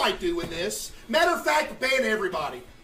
like doing this. Matter of fact, ban everybody.